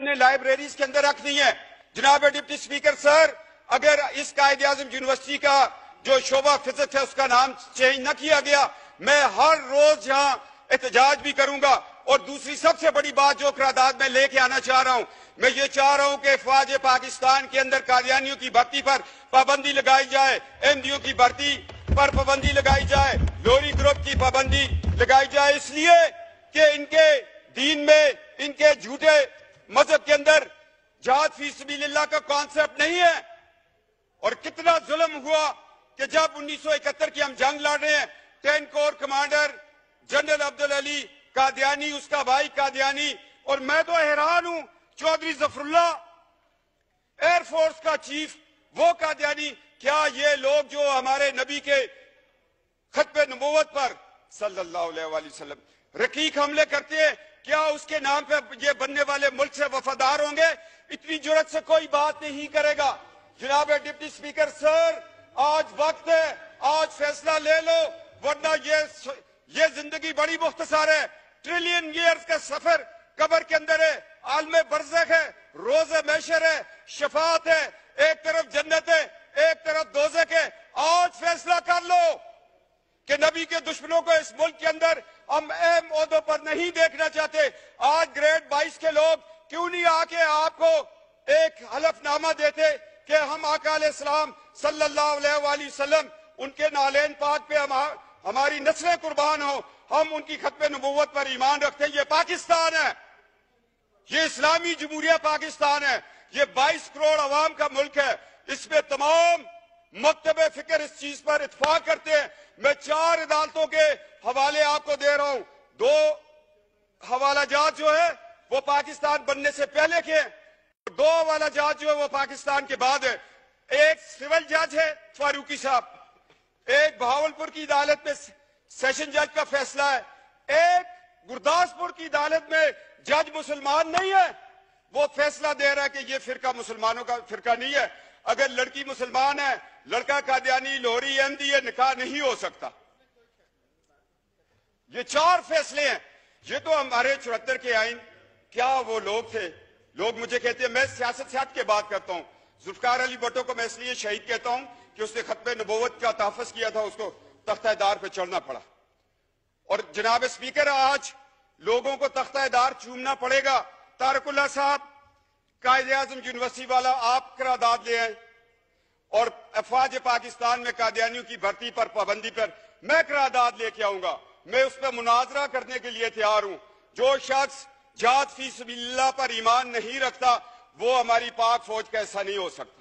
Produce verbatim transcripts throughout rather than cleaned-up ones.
نے لائبریریز کے اندر رکھ دی ہیں۔ جناب ڈپٹی سپیکر سر، اگر اس قائد اعظم یونیورسٹی کا جو شعبہ فزکس ہے اس کا نام چینج نہ کیا گیا، میں ہر روز یہاں احتجاج بھی کروں گا۔ اور دوسری سب سے بڑی بات جو قرارداد میں لے کے آنا چاہ رہا ہوں، میں یہ چاہ رہا ہوں کہ فوج پاکستان کے اندر قادیانیوں کی بھرتی پر پابندی لگائی جائے، ایم ڈیوں کی بھرتی پر پابندی لگائی جائے، لوری گروپ کی پابندی لگائی جائے، اس لیے کہ ان کے دین میں، ان کے جھوٹے مذہب کے اندر جہاد فی سبیل اللہ کا کانسیپٹ نہیں ہے۔ اور کتنا ظلم ہوا کہ جب انیس سو اکہتر کی ہم جنگ لڑ رہے ہیں، ten corps commander general Abdul Ali Qadiani, اس کا بھائی قادیانی، اور میں تو حیران ہوں، Chaudhry Zafarullah air force کا چیف، وہ قادیانی، کیا یہ لوگ جو ہمارے نبی کے ختم نبوت پر صلی اللہ علیہ وآلہ وسلم رقیق حملے کرتے ہیں، کیا اس کے نام پہ یہ بننے والے ملک سے وفادار ہوں گے؟ اتنی جرت سے کوئی بات نہیں کرے گا۔ جناب ڈپٹی سپیکر سر، آج وقت ہے، آج فیصلہ لے لو، ورنہ یہ یہ زندگی بڑی مختصر ہے۔ ٹریلین ایئرز کا سفر قبر کے اندر ہے، عالم برزخ ہے، روز محشر ہے، شفاعت ہے، ایک طرف جنت ہے، ایک طرف دوزخ ہے۔ آج فیصلہ کر لو کہ نبی کے دشمنوں کو اس ملک کے اندر ہم اہم عہدوں پر نہیں دیکھنا چاہتے۔ آج گریڈ بائیس کے لوگ کیوں نہیں آ کے آپ کو ایک حلف نامہ دیتے کہ ہم آقا علیہ السلام صلی اللہ علیہ وآلہ وسلم، ان کے نالین پاک پہ ہماری نسلیں قربان ہوں، ہم ان کی ختم نبوت پر ایمان رکھتے ہیں۔ یہ پاکستان ہے، یہ اسلامی جمہوریہ پاکستان ہے، یہ بائیس کروڑ عوام کا ملک ہے، اس میں تمام مکتب فکر اس چیز پر اتفاق کرتے ہیں۔ میں چار عدالتوں کے حوالے آپ کو دے رہا ہوں، دو حوالہ جات جو ہے وہ پاکستان بننے سے پہلے کے ہیں، دو حوالہ جات جو ہے وہ پاکستان کے بعد ہے۔ ایک سول جج ہے فاروقی صاحب، ایک بہاولپور کی عدالت میں سیشن جج کا فیصلہ ہے، ایک گرداسپور کی عدالت میں جج مسلمان نہیں ہے، وہ فیصلہ دے رہا ہے کہ یہ فرقہ مسلمانوں کا فرقہ نہیں ہے۔ اگر لڑکی مسلمان ہے، لڑکا قادیانی، لوہری، احمدی، یہ نکاح نہیں ہو سکتا۔ یہ چار فیصلے ہیں، یہ تو ہمارے چورہتر کے آئین، کیا وہ لوگ تھے؟ لوگ مجھے کہتے ہیں، میں سیاست سے ہٹ کے بات کرتا ہوں، ذوالفقار علی بھٹو کو میں اس لیے شہید کہتا ہوں کہ اس نے ختم نبوت کا تحفظ کیا تھا، اس کو تختہ دار پہ چڑھنا پڑا۔ اور جناب اسپیکر، آج لوگوں کو تختہ دار چومنا پڑے گا۔ طارق اللہ صاحب، قائد اعظم یونیورسٹی والا، آپ قرارداد لے آئیں، اور افواج پاکستان میں قادیانیوں کی بھرتی پر پابندی پر میں قرارداد لے کے آؤں گا۔ میں اس پہ مناظرہ کرنے کے لیے تیار ہوں۔ جو شخص جہاد فی سبیل اللہ پر ایمان نہیں رکھتا، وہ ہماری پاک فوج کا ایسا نہیں ہو سکتا۔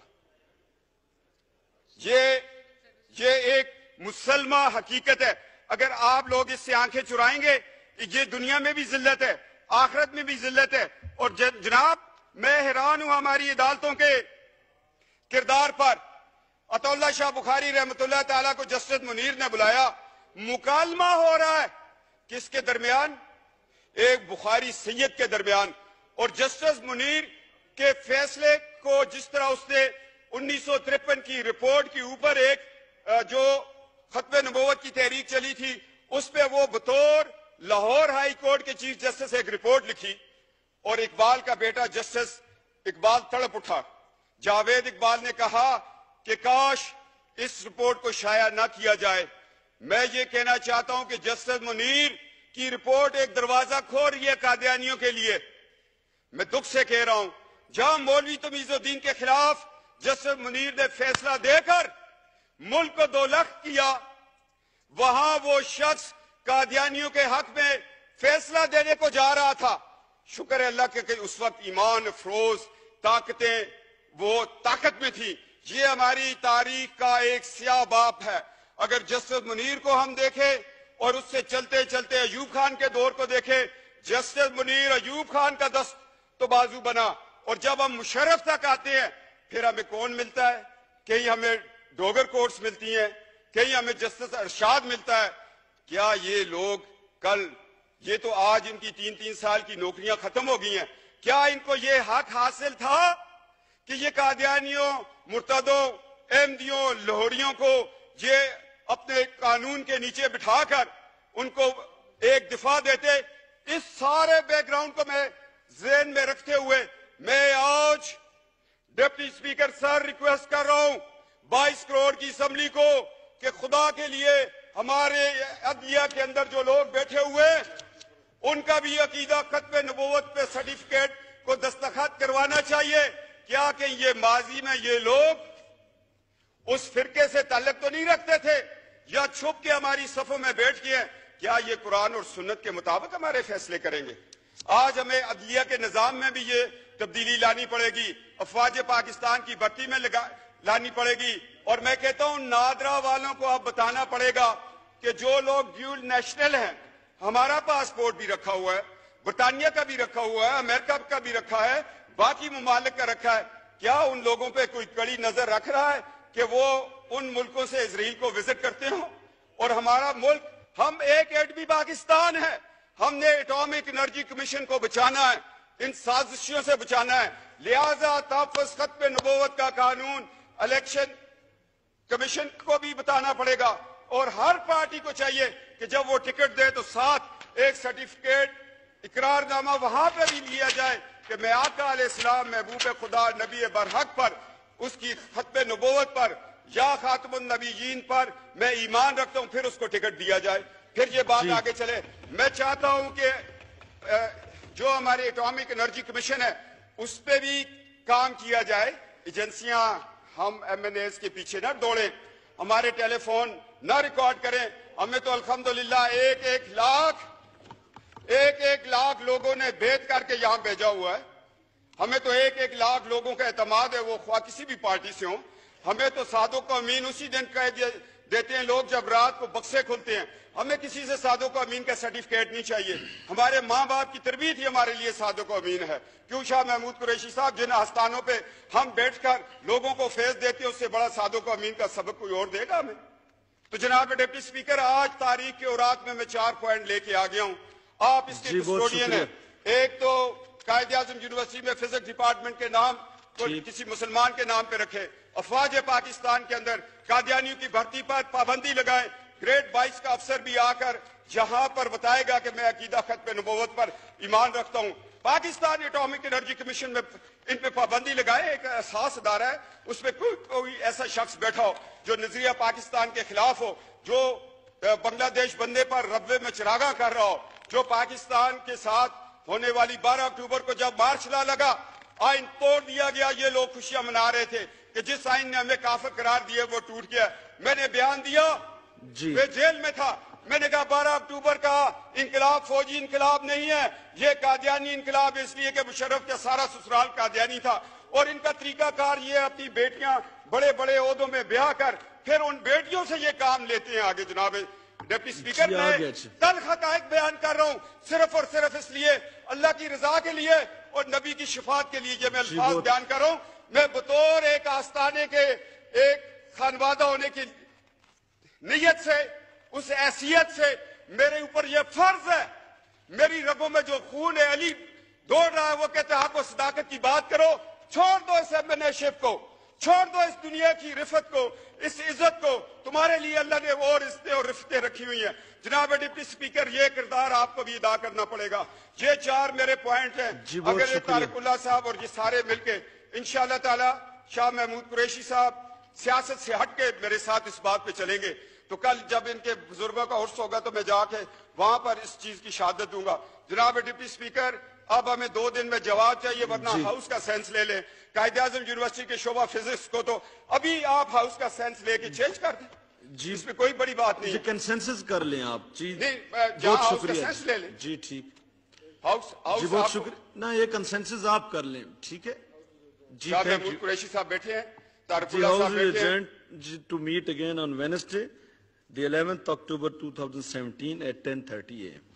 یہ یہ ایک مسلمہ حقیقت ہے۔ اگر آپ لوگ اس سے آنکھیں چرائیں گے، یہ دنیا میں بھی ذلت ہے، آخرت میں بھی ذلت ہے۔ اور جناب، میں حیران ہوں ہماری عدالتوں کے کردار پر۔ عطا اللہ شاہ بخاری رحمۃ اللہ تعالیٰ کو جسٹس منیر نے بلایا، مکالمہ ہو رہا ہے کس کے درمیان؟ ایک بخاری سید کے درمیان۔ اور جسٹس منیر کے فیصلے کو جس طرح اس نے انیس سو ترپن کی رپورٹ کے اوپر ایک جو ختم نبوت کی تحریک چلی تھی، اس پہ وہ بطور لاہور ہائی کورٹ کے چیف جسٹس ایک رپورٹ لکھی، اور اقبال کا بیٹا جسٹس اقبال تڑپ اٹھا۔ جاوید اقبال نے کہا کہ کاش اس رپورٹ کو شائع نہ کیا جائے۔ میں یہ کہنا چاہتا ہوں کہ جسٹس منیر کی رپورٹ ایک دروازہ کھول رہی ہے قادیانیوں کے لیے۔ میں دکھ سے کہہ رہا ہوں، جہاں مولوی تمیز الدین کے خلاف جسٹس منیر نے فیصلہ دے کر ملک کو دو لخت کیا، وہاں وہ شخص قادیانیوں کے حق میں فیصلہ دینے کو جا رہا تھا۔ شکر ہے اللہ کے کہ اس وقت ایمان افروز طاقتیں وہ طاقت میں تھی۔ یہ ہماری تاریخ کا ایک سیاہ باب ہے۔ اگر جسٹس منیر کو ہم دیکھیں اور اس سے چلتے چلتے ایوب خان کے دور کو دیکھیں، جسٹس منیر ایوب خان کا دست تو بازو بنا، اور جب ہم مشرف تک آتے ہیں پھر ہمیں کون ملتا ہے؟ کہیں ہمیں ڈوگر کورٹس ملتی ہیں، کہیں ہمیں جسٹس ارشاد ملتا ہے۔ کیا یہ لوگ کل، یہ تو آج ان کی تین تین سال کی نوکریاں ختم ہو گئی ہیں، کیا ان کو یہ حق حاصل تھا کہ یہ قادیانیوں، مرتدوں، احمدیوں، لاہوریوں کو یہ اپنے قانون کے نیچے بٹھا کر ان کو ایک دفاع دیتے؟ اس سارے بیک گراؤنڈ کو میں ذہن میں رکھتے ہوئے डिप्टी स्पीकर सर, रिक्वेस्ट कर रहा हूं बाईस करोड़ की असम्बली को कि खुदा के लिए हमारे अदलिया के अंदर जो लोग बैठे हुए उनका भी अकीदा खत्म नबूवत पे सर्टिफिकेट को दस्तखत करवाना चाहिए। क्या कि ये माजी में ये लोग उस फिरके से ताल्लुक तो नहीं रखते थे या छुप के हमारी सफों में बैठ गए? क्या ये कुरान और सुन्नत के मुताबिक हमारे फैसले करेंगे? आज हमें अदलिया के निजाम में भी ये तब्दीली लानी पड़ेगी, अफवाज पाकिस्तान की भर्ती में लगा लानी पड़ेगी। और मैं कहता हूं नादरा वालों को अब बताना पड़ेगा कि जो लोग ड्यूल नेशनल हैं, हमारा पासपोर्ट भी रखा हुआ है, बरतानिया का भी रखा हुआ है, अमेरिका का भी रखा है, बाकी ममालिक का रखा है, क्या उन लोगों पे कोई कड़ी नजर रख रहा है कि वो उन मुल्कों से इजराइल को विजिट करते हो? और हमारा मुल्क, हम एक एटमी पाकिस्तान है, हमने एटॉमिक एनर्जी कमीशन को बचाना है, इन साजिशों से बचाना है। लिहाजा तहफ़्फ़ुज़ खत्म नबूवत का कानून इलेक्शन कमीशन को भी बताना पड़ेगा और हर पार्टी को चाहिए कि जब वो टिकट दे तो साथ एक सर्टिफिकेट इकरारनामा वहां पर भी लिया जाए कि मैं आका अलैहिस्सलाम महबूब खुदा नबी बरहक पर, उसकी खत्म नबूवत पर या खातमुन नबीयीन पर मैं ईमान रखता हूं, फिर उसको टिकट दिया जाए, फिर ये बात आगे चले। मैं चाहता हूं कि जो हमारे एटॉमिक एनर्जी कमीशन है उस पर भी काम किया जाए। एजेंसियां, हम एम एन एस के पीछे न दौड़े, हमारे टेलीफोन न रिकॉर्ड करें। हमें तो अल्हम्दुलिल्लाह एक एक लाख एक एक लाख लोगों ने भेद करके यहां भेजा हुआ है। हमें तो एक एक लाख लोगों का एतमाद है, वो ख्वाह किसी भी पार्टी से हो। हमें तो सादों को अमीन उसी दिन कह देते हैं लोग जब रात को बक्से खुलते हैं। हमें किसी से सादों को अमीन का सर्टिफिकेट नहीं चाहिए। हमारे माँ बाप की तरबियत ही हमारे लिए सादों को अमीन है। क्यों शाह महमूद कुरैशी साहब, जिन आस्थानों पे हम बैठकर लोगों को फैज देते हैं, उससे बड़ा सादों को अमीन का सबक कोई और देगा हमें? तो जनाब डिप्टी स्पीकर, आज तारीख के औराक में मैं चार पॉइंट लेके आ गया हूँ। आप इसके कस्टोडियन है। एक तो कायदे आजम यूनिवर्सिटी में फिजिक्स डिपार्टमेंट के नाम को किसी मुसलमान के नाम पे रखे, अफवाज पाकिस्तान के अंदर कादियानियों की भर्ती पर पाबंदी लगाए, ग्रेड बाईस का अफसर भी आकर जहां पर बताएगा कि मैं अकीदा खत्म नबूवत पर ईमान रखता हूं। पाकिस्तान एटॉमिक एनर्जी कमीशन में इन पे पाबंदी लगाए, एक एहसास अदारा है, उसमें कोई कोई ऐसा शख्स बैठा हो जो नजरिया पाकिस्तान के खिलाफ हो, जो बांग्लादेश बनने पर रब्बे में चिरागा कर रहा हो, जो पाकिस्तान के साथ होने वाली बारह अक्टूबर को जब मार्च ला लगा, आइन तोड़ दिया गया, ये लोग खुशियां मना रहे थे कि जिस आइन ने हमें काफिर करार दिए वो टूट गया। मैंने बयान दिया, वे जेल में था, मैंने कहा बारह अक्टूबर का इंकलाब फौजी इंकलाब नहीं है, ये कादियानी इंकलाब इसलिए कि मुशर्रफ का सारा ससुराल कादियानी था। और इनका तरीकाकार ये अपनी बेटियां बड़े बड़े ओहदों में ब्याह कर फिर उन बेटियों से ये काम लेते हैं आगे। जनाब डिप्टी स्पीकर, मैं तल्ख हक़ाइक़ बयान कर रहा हूँ सिर्फ और सिर्फ इसलिए, अल्लाह की रजा के लिए और नबी की शिफात के लिए ये मैं अल्फाज बयान कर रहा हूँ। मैं बतौर एक आस्थाने के एक खानवादा होने की नीयत से, उस हैसियत से मेरे ऊपर यह फर्ज है, मेरी रगों में जो खून है अली दौड़ रहा है, वो कहते हैं आपको सदाकत की बात करो, छोड़ दो इस एमएनएशिप को, छोड़ दो इस दुनिया की रिफत को, इस इज्जत को। तुम्हारे लिए अल्लाह ने और इज्जतें और रिफतें रखी हुई हैं। जनाब डिप्टी स्पीकर, ये किरदार आपको भी अदा करना पड़ेगा। ये चार मेरे पॉइंट हैं। अगर ये तारिकुल्लाह साहब और ये सारे मिलके इंशाअल्लाह ताला शाह महमूद कुरैशी साहब सियासत से हट के मेरे साथ इस बात पे चलेंगे, तो कल जब इनके बुजुर्गों का उर्स होगा तो मैं जाके वहां पर इस चीज की शहादत दूंगा। जनाब डिप्टी स्पीकर, अब हमें दो दिन में जवाब चाहिए, वरना हाउस का सेंस ले लें। कायदे आजम यूनिवर्सिटी के शोबा फिजिक्स को तो अभी आप हाउस का सेंस लेके चेंज कर दें, जी इसमें कोई बड़ी बात नहीं है। कंसेंसस कर लें आप जी, नहीं बहुत शुक्रिया ले लें जी। ठीक, हाउस हाउस बहुत शुक्रिया ना, ये कंसेंसस आप कर लें, ठीक है जी। महमूद कुरैशी साहब बैठे हैं, तारिकुल्लाह साहब बैठे हैं। To meet again on Wednesday the eleventh October two thousand seventeen at ten thirty a m